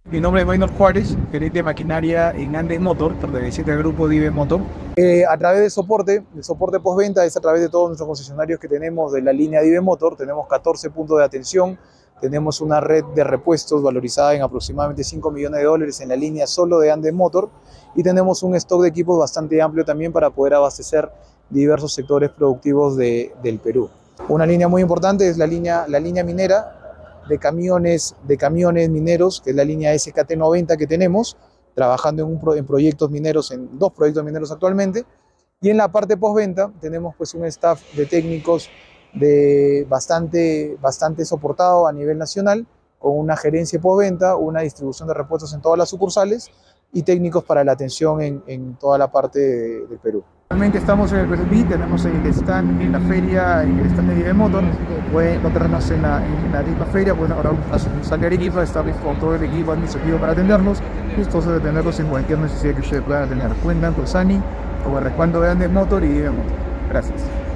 Mi nombre es Maynor Juárez, gerente de maquinaria en Andes Motor, perteneciente al grupo Dive Motor. A través de soporte, el soporte postventa es a través de todos nuestros concesionarios que tenemos de la línea Dive Motor. Tenemos 14 puntos de atención, tenemos una red de repuestos valorizada en aproximadamente $5 millones en la línea solo de Andes Motor y tenemos un stock de equipos bastante amplio también para poder abastecer diversos sectores productivos del Perú. Una línea muy importante es la línea minera de camiones mineros, que es la línea SKT 90 que tenemos, trabajando en proyectos mineros, en 2 proyectos mineros actualmente. Y en la parte postventa tenemos pues un staff de técnicos bastante soportado a nivel nacional, con una gerencia postventa, una distribución de repuestos en todas las sucursales y técnicos para la atención en toda la parte del Perú. Actualmente estamos en el Perú, tenemos el stand en la feria, en el stand de Dive Motor. Pueden encontrarnos en la misma feria, pueden ahora salir Arequipa, estamos con todo el equipo administrativo para atendernos, gustosos de atenderlos en cualquier necesidad que ustedes puedan tener. Cuentan con Sani, como el respaldo de Andes Motor y Dive Motor. Gracias.